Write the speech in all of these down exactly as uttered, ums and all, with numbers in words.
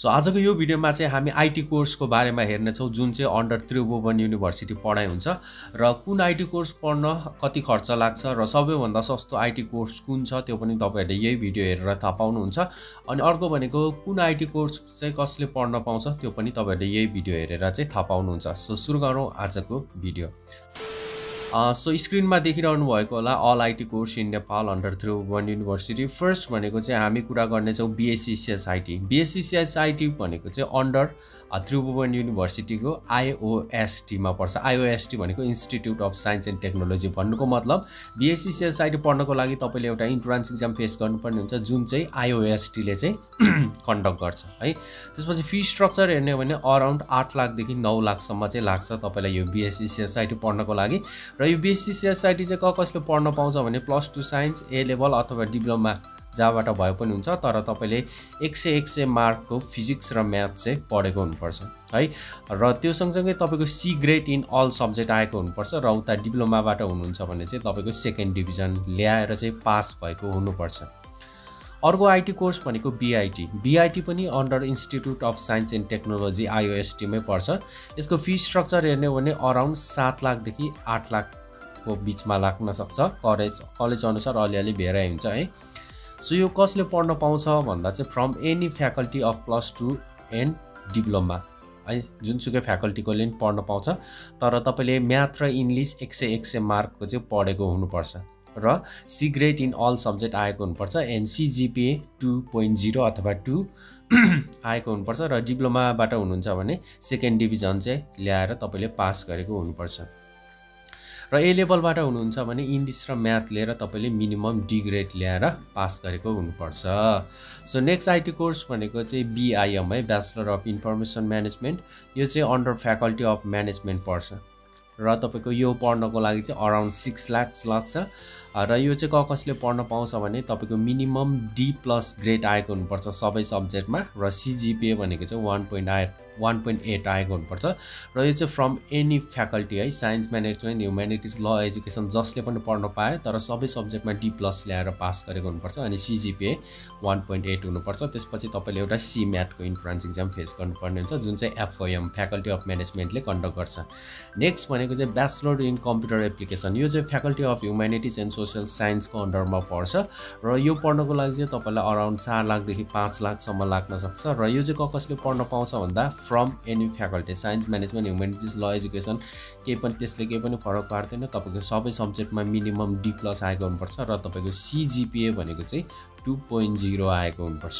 So आजको यो भिडियोमा चाहिँ हामी आईटी कोर्सको बारेमा हेर्नेछौँ जुन चाहिँ अन्डर त्रिभुवन युनिभर्सिटी पढाइ हुन्छ र कुन आईटी कोर्स पढ्न कति खर्च लाग्छ र सबैभन्दा सस्तो आईटी कोर्स कुन छ त्यो पनि तपाईहरुले यही भिडियो हेरेर थाहा पाउनुहुन्छ। अनि अर्को भनेको कुन आईटी कोर्स चाहिँ कसले पढ्न पाउँछ त्यो पनि तपाईहरुले यही भिडियो हेरेर चाहिँ थाहा पाउनुहुन्छ। सो सुरु गरौँ आजको भिडियो। सो स्क्रिनमा देखिरहनु भएको होला all IT course in Nepal under Tribhuvan university. First भनेको चाहिँ हामी कुरा गर्नेछौँ बीएससी सीएसआईटी। बीएससी सीएसआईटी भनेको चाहिँ अन्डर त्रिभुवन युनिभर्सिटीको आईओएसटीमा पर्छ। आईओएसटी भनेको institute of science and technology भन्नुको मतलब बीएससी सीएसआईटी पढ्नको लागि तपाईले एउटा इन्ट्रान्स एक्जाम फेस गर्नुपर्ने हुन्छ जुन चाहिँ आईओएसटीले चाहिँ कन्डक्ट गर्छ है। त्यसपछि फी स्ट्रक्चर हेर्ने हो भने अराउन्ड आठ लाखदेखि नौ लाखसम्म चाहिँ लाग्छ तपाईलाई यो बीएससी सीएसआईटी पढ्नको लागि। र यो बीएससी सीएसआईटी चाहिँ क कसले पढ्न पाउँछ भने plus two science A level अथवा डिप्लोमा जहाँबाट भए पनि हुन्छ, तर तपाईले एक सय एक सय मार्कको फिजिक्स र म्याथ चाहिँ पढेको हुनुपर्छ है। र त्यो सँगसँगै तपाईको C grade in all subject आएको हुनुपर्छ र उता डिप्लोमाबाट हुनुहुन्छ भने चाहिँ तपाईको सेकेन्ड डिभिजन ल्याएर चाहिँ पास भएको हुनुपर्छ। अर्को आईटी कोर्स भनेको बीआईटी। बीआईटी पनि under institute of science and technology आईओएसटीमै पर्छ। यसको फी स्ट्रक्चर हेर्ने हो भने अराउन्ड सात लाखदेखि आठ लाखको बिचमा लाग्न सक्छ। कलेज कलेज अनुसार अलिअलि भेराइ हुन्छ है। सो यो कसले पढ्न पाउँछ भन्दा चाहिँ from any faculty of plus two and diploma है, जुनसुकै फ्याकल्टीकोले पनि पढ्न पाउँछ। तर तपाईले म्याथ र इङ्ग्लिस एक सय एक सय मार्कको चाहिँ पढेको हुनुपर्छ र C grade in all subject आएको हुनुपर्छ। And CGPA two point zero अथवा टू आएको हुनुपर्छ। र डिप्लोमाबाट हुनुहुन्छ भने सेकेन्ड डिभिजन चाहिँ ल्याएर तपाईले पास गरेको हुनुपर्छ। र ए लेभलबाट हुनुहुन्छ भने इङ्ग्लिस र म्याथ लिएर तपाईले मिनिमम डी ग्रेड ल्याएर पास गरेको हुनुपर्छ। सो नेक्स्ट आईटी कोर्स भनेको चाहिँ बीआईएम है, ब्याचलर अफ इन्फर्मेसन म्यानेजमेन्ट। यो चाहिँ अन्डर फ्याकल्टी अफ म्यानेजमेन्ट पर्छ र तपाईको यो पढ्नको लागि चाहिँ अराउन्ड सिक्स लाख्स लाग्छ। र यो चाहिँ क कसले पढ्न पाउँछ भने तपाईको मिनिमम डी प्लस ग्रेड आएको हुनुपर्छ सबै सब्जेक्टमा र सीजीपीए भनेको चाहिँ वान पोइन्ट आठ वान पोइन्ट एट आएको हुनुपर्छ। र यो चाहिँ फ्रम एनी फ्याकल्टी है, science management humanities law education जसले पनि पढ्न पाए तर सबै सब्जेक्टमा डी प्लस ल्याएर पास गरेको हुनुपर्छ। अनि सीजीपीए वान पोइन्ट एट हुनुपर्छ। त्यसपछि तपाईले एउटा सी म्याटको इन्ट्रान्स एक्जाम फेस गर्नुपर्ने हुन्छ जुन चाहिँ एफओएम फ्याकल्टी अफ म्यानेजमेन्टले कन्डक्ट गर्छ। नेक्स्ट भनेको चाहिँ ब्याचलर इन कम्प्युटर एप्लिकेसन। यो चाहिँ faculty of humanities and social साइन्सको अन्डरमा पर्छ र यो पढ्नको लागि चाहिँ तपाईलाई अराउन्ड चार लाखदेखि पाँच लाखसम्म लाग्न सक्छ। र यो चाहिँ क कसले पढ्न पाउँछ भन्दा from any faculty, science management humanities law education केही पनि त्यसले केही पनि फरक पार्दैन। तपाईको सबै सब्जेक्टमा मिनिमम डी प्लस आएको हुनुपर्छ र तपाईको सीजीपीए भनेको चाहिँ टू पोइन्ट जीरो आएको हुनुपर्छ।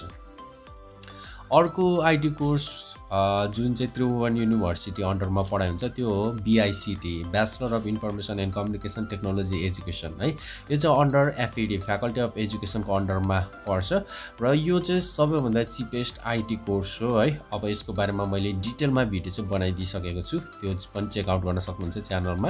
अर्को आईटी कोर्स जुन चाहिँ त्रिभुवन युनिभर्सिटी अन्डरमा पढाइ हुन्छ त्यो हो BICT, bachelor of information and communication technology education है। यो चाहिँ अन्डर एफईडी फ्याकल्टी अफ एजुकेसनको अन्डरमा पर्छ र यो चाहिँ सबैभन्दा चिपेस्ट आईटी कोर्स हो है। अब यसको बारेमा मैले डिटेलमा भिडियो चाहिँ बनाइदिइसकेको छु, त्यो पनि चेकआउट गर्न सक्नुहुन्छ च्यानलमा।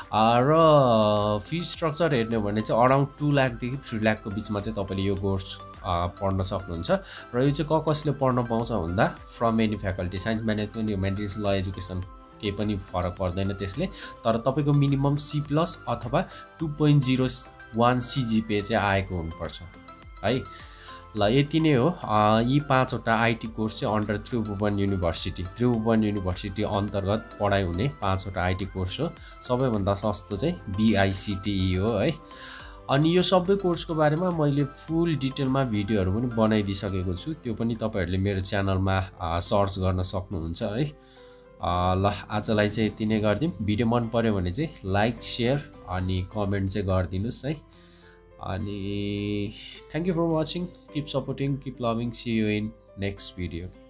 र फी स्ट्रक्चर हेर्ने हो भने चाहिँ अराउन्ड टू लाखदेखि थ्री लाखको बिचमा चाहिँ तपाईले यो कोर्स पढ्न सक्नुहुन्छ। र यो चाहिँ क कसले पढ्न पाउँछ भन्दा from any faculty, science management humanities law education केही पनि फरक पर्दैन त्यसले। तर तपाईको मिनिमम सी प्लस अथवा two point zero one CGPA चाहिँ आएको हुनुपर्छ है। ल यति नै हो। यी पाँचवटा आईटी कोर्स चाहिँ under Tribhuvan university Tribhuvan university अन्तर्गत पढाइ हुने पाँचवटा आईटी कोर्स हो। सबैभन्दा सस्तो चाहिँ बीआईसीटी हो है। अनि यो सबै कोर्सको बारेमा मैले फुल डिटेलमा भिडियोहरू पनि बनाइदिइसकेको छु, त्यो पनि तपाईहरुले मेरो च्यानलमा सर्च गर्न सक्नुहुन्छ है। ल आजलाई चाहिँ यति नै गरिदिउँ। भिडियो मन पर्यो भने चाहिँ लाइक शेयर अनि कमेन्ट चाहिँ गरिदिनुस् है। अनि thank you for watching, keep supporting, keep loving, see you in next video.